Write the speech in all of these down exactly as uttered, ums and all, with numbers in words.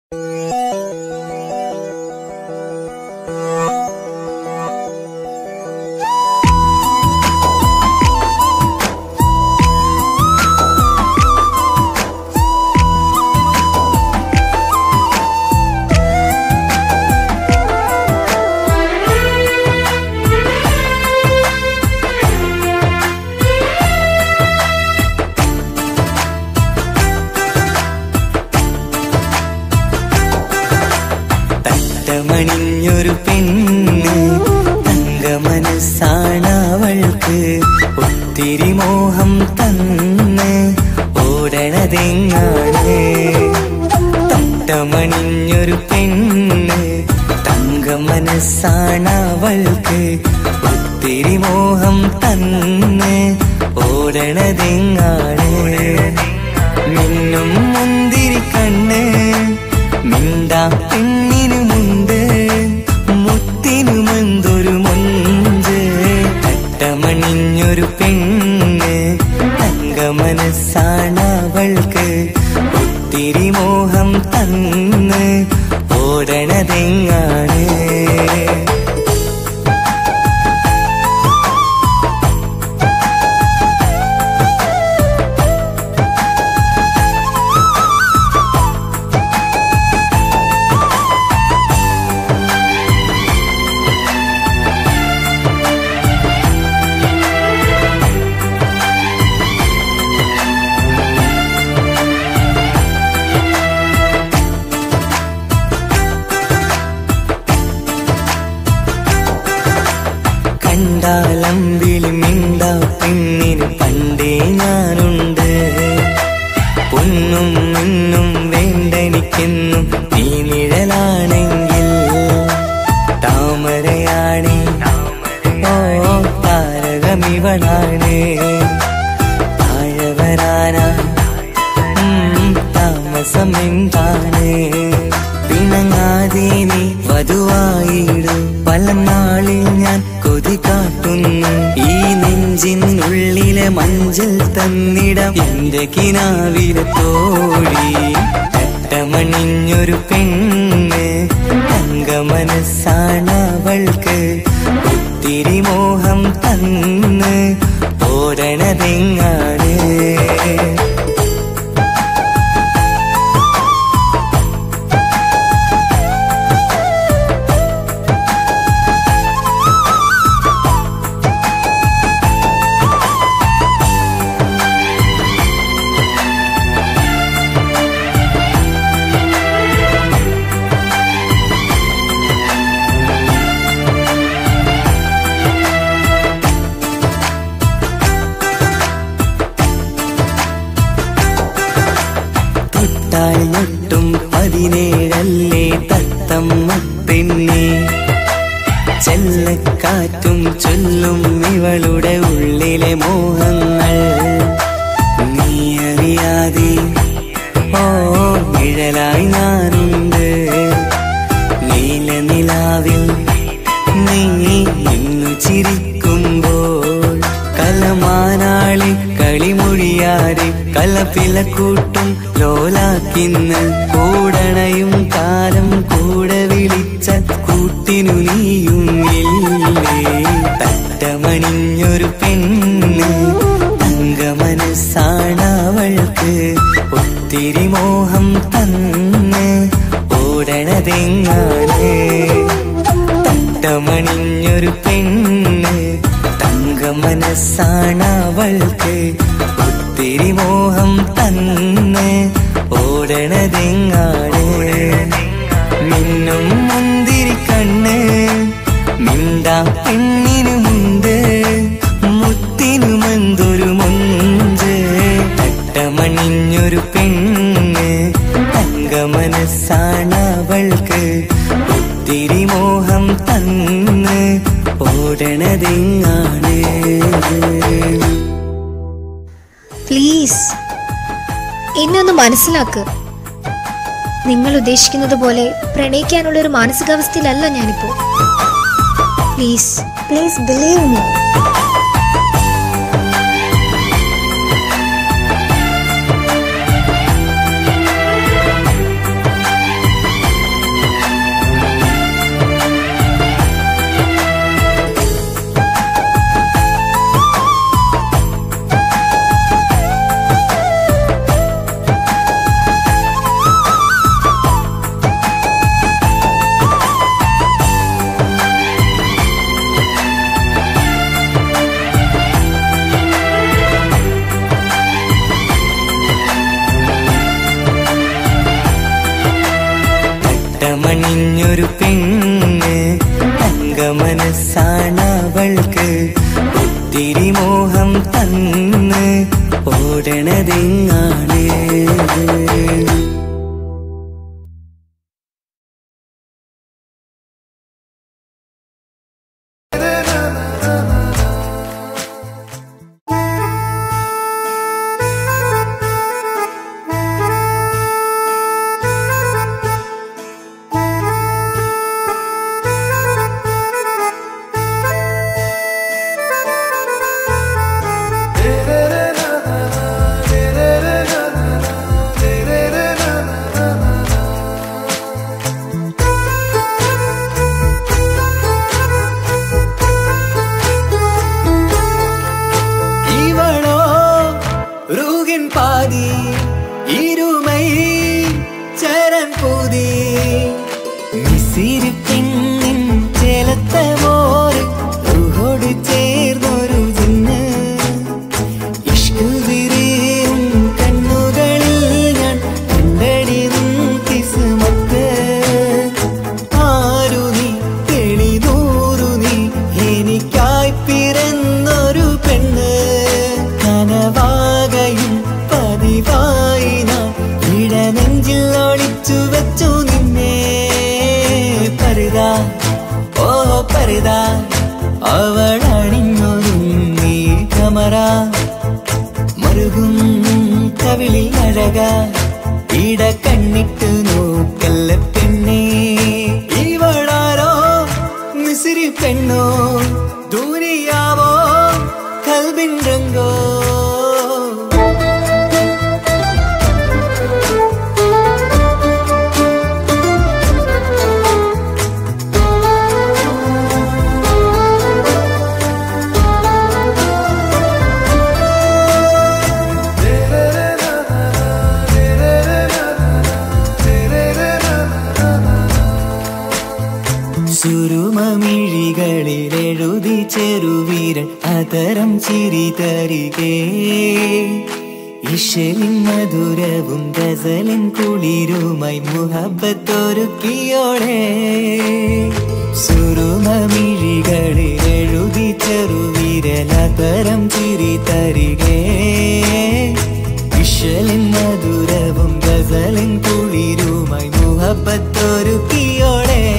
മണിഞ്ഞൊരു പെണ്ണ് തങ്കമനസ്സാണവൾക്ക് ഒത്തിരി മോഹം തന്ന് ഓടണതെങ്ങാണ്. തട്ടമണിഞ്ഞൊരു പെണ്ണ് തങ്കമനസ്സാണവൾക്ക് ഒത്തിരി മോഹം തന്ന് ഓടണതെങ്ങാണ്. മിന്നും മുന്തിരി കണ്ണ് മിണ്ടാ പെണ്ണിനു മുണ്ട് മുത്തിനുമെന്തൊരു മൊഞ്ച്. തട്ടമണിഞ്ഞൊരു പെണ്ണ് തങ്കമനസ്സാണവൾക്ക് ഒത്തിരി മോഹം തന്ന് ഓടണതെങ്ങാണ്. കണ്ടാലമ്പിളി മിണ്ടാ പെണ്ണിന് പണ്ടേ ഞാനുണ്ട്. പൊന്നും മിന്നും വേണ്ടെനിക്കെന്നും നീ നിഴലാണെങ്കിൽ താമരയാണ് ഓ താരകമിവളാണ്. താഴെ വരാനാ താമസം എന്താണ്. പിണങ്ങാതെ നീ വധുവായിടും പല നാളിൽ ഞാൻ കൊതി കാട്ടുന്നു. ഈ നെഞ്ചിനുള്ളിലെ മഞ്ചൽ തന്നിടം എന്റെ കിനാവിലെ തോഴി. തട്ടമണിഞ്ഞൊരു പെണ്ണ് തങ്കമനസ്സാണവൾക്ക് ഒത്തിരി മോഹം തന്ന് ഓടണതെങ്ങാണ്. ൊട്ടും പതിനേഴല്ലേ തത്തമ്മ പെണ്ണെ. ചെല്ലക്കാറ്റും ചൊല്ലും ഇവളുടെ ഉള്ളിലെ മോഹങ്ങൾ. നീ അറിയാതെ ഓ നിഴലായി ഞാനുണ്ട്. നീലനിലാവിൽ നീ ഇന്നു ചിരിക്കുമ്പോൾ കലമാനാളി കളിമൊഴിയാതെ കലപ്പിലക്കൂട്ടും ലോലാക്കിന്ന് കൂടണയും കാലം കൂടെ വിളിച്ച കൂട്ടിനു നീയും ഇല്ലേ. തട്ടമണിഞ്ഞൊരു പെണ്ണ് തങ്കമനസ്സാണവൾക്ക് ഒത്തിരി മോഹം തന്ന് ഓടണതെങ്ങാണ്. തട്ടമണിഞ്ഞൊരു പെണ്ണ് തങ്കമനസ്സാണവൾക്ക് ഒത്തിരി മോഹം തന്ന് ഓടണതെങ്ങാണ്. മിന്നും മുന്തിരി കണ്ണ് മിണ്ടാ പെണ്ണിനു മുണ്ട് മുത്തിനുമെന്തൊരു മൊഞ്ച്. തട്ടമണിഞ്ഞൊരു പെണ്ണ് തങ്കമനസ്സാണവൾക്ക് ഒത്തിരി മോഹം തന്ന് ഓടണതെങ്ങാണ്. പ്ലീസ് എന്നെ ഒന്ന് മനസ്സിലാക്ക്. നിങ്ങൾ ഉദ്ദേശിക്കുന്നത് പോലെ പ്രണയിക്കാനുള്ള ഒരു മാനസികാവസ്ഥയിലല്ല ഞാനിപ്പോ. Please please believe me. തങ്കമണിഞ്ഞൊരു പെണ്ണ് തങ്കമനസ്സാണവൾക്ക് ഒത്തിരി മോഹം തന്ന് ഓടണതെങ്ങാണ്. മറുകും കവിളിൽ അഴക ഇട കണ്ണിട്ട് നോക്കല്ല പെണ്ണേ. ഇവളാരോ മിസിരി പെണ്ണോ ദൂരിയാവോ കൽബിൻ രംഗോ. സുരുമമിഴികളിലെഴുതി ചെറുവീരൻ അതരം ചിരി തരികേ. ഇശലിൻ മധുരവും ഗസലിൻ കുളിരുമായി മുഹബത്തൊരുക്കിയോടെ. സുരുമമിഴികളിലെഴുതി ചെറുവീരൻ അതരം ചിരി തരികേ. ഇശലിൻ മധുരവും ഗസലിൻ കുളിരുമായി മുഹബത്തൊരുക്കിയോടെ.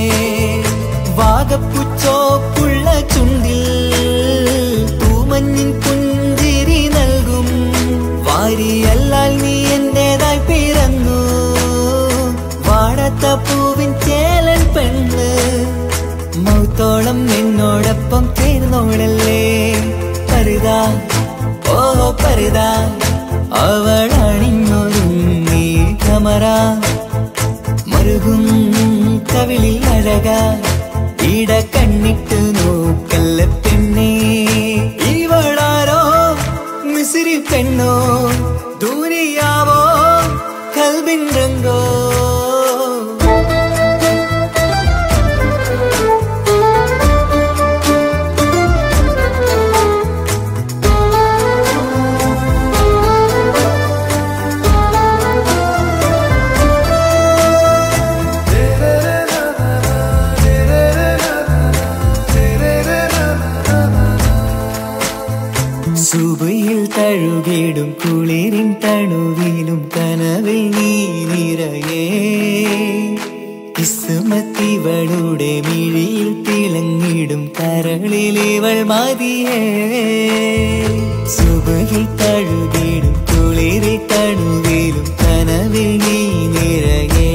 വാഗപ്പുച്ചോപ്പുള്ള ചുണ്ടിൽ തൂമഞ്ഞിൻ പുഞ്ചിരി നൽകും. വാരിയല്ലാൽ നീ എന്റേതായി പിറന്നു. വാടാത്ത പൂവിൻ ചേലൻ പെണ്ണ് മൗത്തോളം നിന്നോടൊപ്പം ചേർന്നോളല്ലേ. പരിതാ ഓ പരിതാ അവളണിഞ്ഞൊരുങ്ങി കമറ. മറുകും കവിളിൽ അഴക ഇട കണ്ണിട്ട് നോക്കല്ല പെണ്ണേ. ഇവളാരോ മിസിരി പെണ്ണോ ദൂരിയാവോ കൽബിൻ രംഗോ. സുബയിൽ തഴുകിടും കുളിരിൻ തണുവിലും കനവിൽ നീ നിറയേ. കിസ്മത്തിവളുടെ മിഴിയിൽ തിളങ്ങിടും കരളിലിവൾ മതിയേ. സുബയിൽ തഴുകിടും കുളിരിൽ തണുവിലും കനവിൽ നീ നിറയേ.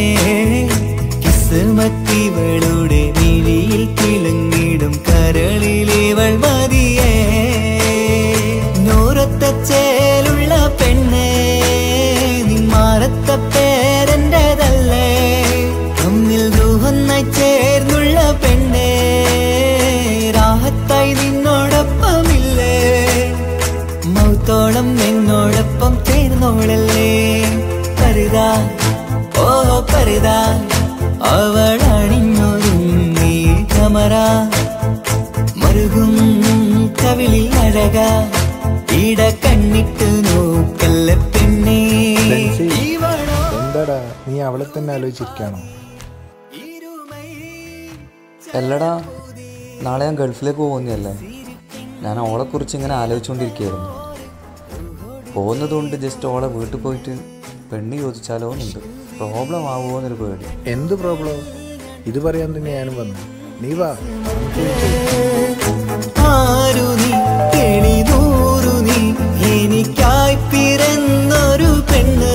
കിസ്മത്തിവളുടെ മിഴിയിൽ തിളങ്ങിടും കരളിലിവൾ മതിയേ. ചേലുള്ള പെണ്ണേ നിന്മാറത്ത പേരെന്റേതല്ലേ. തമ്മിൽ ദൂഹന്നായി ചേർന്നുള്ള പെണ്ണേ രാഹത്തായി നിന്നോടൊപ്പമില്ലേ. മൗത്തോളം എന്നോടൊപ്പം ചേർന്നോളല്ലേ. പരിതാ ഓ പരിതാ അവളണിഞ്ഞൊരുങ്ങി കമറ. മറുകും കവിളിൽ അഴക ഇട കണ്ണിട്ട് നോക്കല്ല പെണ്ണേ. എന്താടാ നീ അവളെ തന്നെ ആലോചിച്ചിരിക്കാണോ? അല്ലടാ, നാളെ ഞാൻ ഗൾഫിലേക്ക് പോകുന്നതല്ലേ. ഞാൻ ഓളെക്കുറിച്ച് ഇങ്ങനെ ആലോചിച്ചുകൊണ്ടിരിക്കുകയായിരുന്നു. പോകുന്നതുകൊണ്ട് ജസ്റ്റ് ഓളെ വീട്ടിൽ പോയിട്ട് പെണ്ണ് ചോദിച്ചാലോ എന്നുണ്ട്. പ്രോബ്ലം ആവുമോ എന്നൊരു പേടി. എന്ത് പ്രോബ്ലം? ഇത് പറയാൻ തന്നെ ഞാനും വന്നു. നീ വാ. ആരു നീ തെളിനൂറു നീ എനിക്കായി പിറന്നൊരു പെണ്ണ്,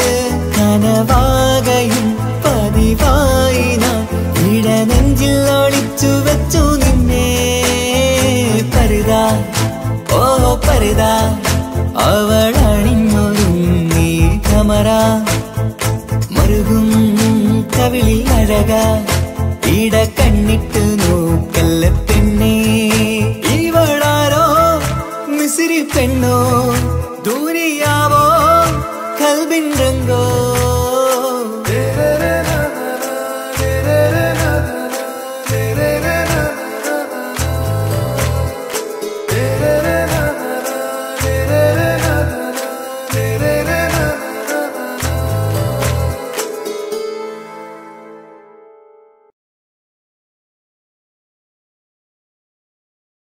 കനവാകയും പതിവായി ഞാൻ ഇടനെഞ്ചിൽ ഒളിച്ചു വെച്ചു നിന്നെ. പരിതാ ഓ പരിതാ അവളണിഞ്ഞൊരുങ്ങി കമറ, മറുകും കവിളിൽ അഴക ഇട കണ്ണിട്ട്